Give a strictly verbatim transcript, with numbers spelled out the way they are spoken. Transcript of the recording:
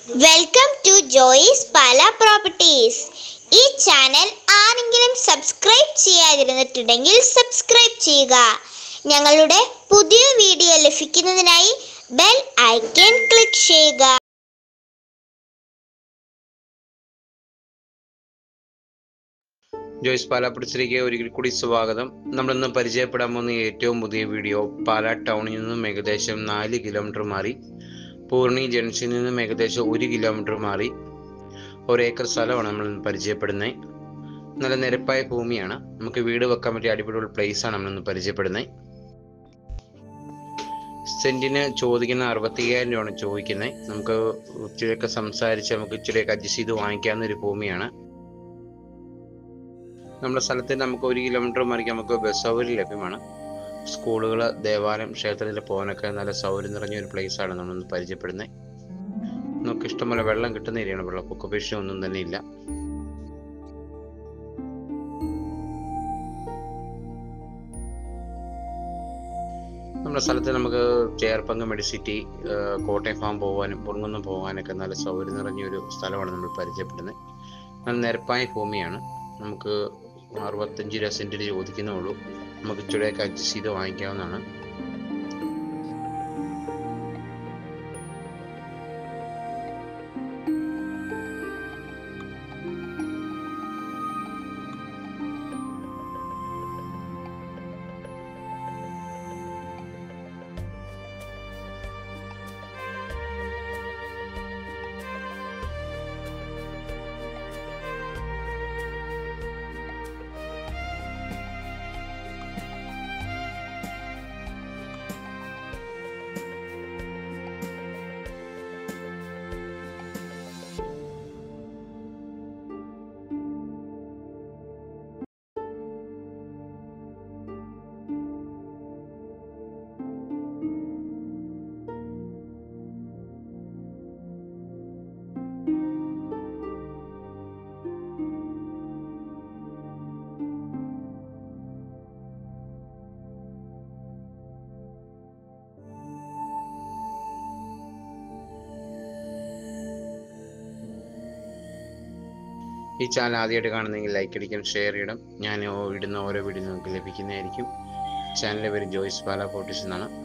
Welcome to Joy's Pala properties. ഈ channel ആരെങ്കിലും subscribe ചെയ്യാതിരുന്നിട്ടുണ്ടെങ്കിൽ സബ്സ്ക്രൈബ് ചെയ്യുക. ഞങ്ങളുടെ പുതിയ വീഡിയോ ലഭിക്കുന്നതിനായി ബെൽ ഐക്കൺ ക്ലിക്ക് ചെയ്യുക. ജോയിസ് പാല പ്രോപ്പർട്ടീസിലേക്ക് ഒരിക്കൽ കൂടി സ്വാഗതം. നമ്മളിന്ന് പരിചയപ്പെടാൻ പോകുന്ന ഏറ്റവും പുതിയ വീഡിയോ പാല ടൗണിൽ നിന്നും ഏകദേശം നാല് കിലോമീറ്റർ മാറി, പൂർണി ജംഗ്ഷനിൽ നിന്നും ഏകദേശം ഒരു കിലോമീറ്റർ മാറി ഒരേക്കർ സ്ഥലമാണ് നമ്മൾ പരിചയപ്പെടുന്നത്. നല്ല നിരപ്പായ ഭൂമിയാണ്. നമുക്ക് വീട് വെക്കാൻ പറ്റിയ അടിപൊളി പ്ലേസ് ആണ് നമ്മളിന്ന് പരിചയപ്പെടുന്നത്. സെന്റിന് ചോദിക്കുന്ന അറുപത്തി അയ്യായിരം രൂപയാണ് ചോദിക്കുന്നത്. നമുക്ക് ഇച്ചിരിയൊക്കെ സംസാരിച്ച് നമുക്ക് ഇച്ചിരിയൊക്കെ അഡ്ജസ്റ്റ് ചെയ്ത് വാങ്ങിക്കാവുന്ന ഒരു ഭൂമിയാണ്. നമ്മുടെ സ്ഥലത്തിന് നമുക്ക് ഒരു കിലോമീറ്റർ മാറിക്ക് നമുക്ക് ബസ് സൗകര്യം ലഭ്യമാണ്. സ്കൂളുകൾ, ദേവാലയം, ക്ഷേത്രത്തിൽ പോകാനൊക്കെ നല്ല സൗകര്യം നിറഞ്ഞ ഒരു പ്ലേസ് ആണ് നമ്മളൊന്ന് പരിചയപ്പെടുന്നത്. നമുക്ക് ഇഷ്ടംപോലെ വെള്ളം കിട്ടുന്ന ഏരിയയാണ്. വെള്ളപ്പൊക്ക ഭീഷണി ഒന്നും തന്നെ ഇല്ല. നമ്മുടെ സ്ഥലത്ത് നമുക്ക് ചേർപ്പങ്ങ്, മെഡിസിറ്റി, കോട്ടയം ഫാം പോകാനും പൊറങ്ങൊന്നും പോകാനൊക്കെ നല്ല സൗകര്യം നിറഞ്ഞൊരു സ്ഥലമാണ് നമ്മൾ പരിചയപ്പെടുന്നത്. നല്ല നിരപ്പായ ഭൂമിയാണ്. നമുക്ക് അറുപത്തഞ്ച് രൂപ സെന്റിൽ ചോദിക്കുന്നേ ഉള്ളൂ. നമുക്ക് ഇച്ചിരിയൊക്കെ അഡ്ജസ്റ്റ് ചെയ്ത് വാങ്ങിക്കാവുന്നതാണ്. ഈ ചാനൽ ആദ്യമായിട്ട് കാണുന്നെങ്കിൽ ലൈക്ക് അടിക്കണം, ഷെയർ ചെയ്യണം. ഞാൻ ഇടുന്ന ഓരോ വീഡിയോ നിങ്ങൾക്ക് ലഭിക്കുന്നതായിരിക്കും. ചാനലിൻ്റെ പേര് ജോയിസ് പാല പ്രോപ്പർട്ടീസ് എന്നാണ്.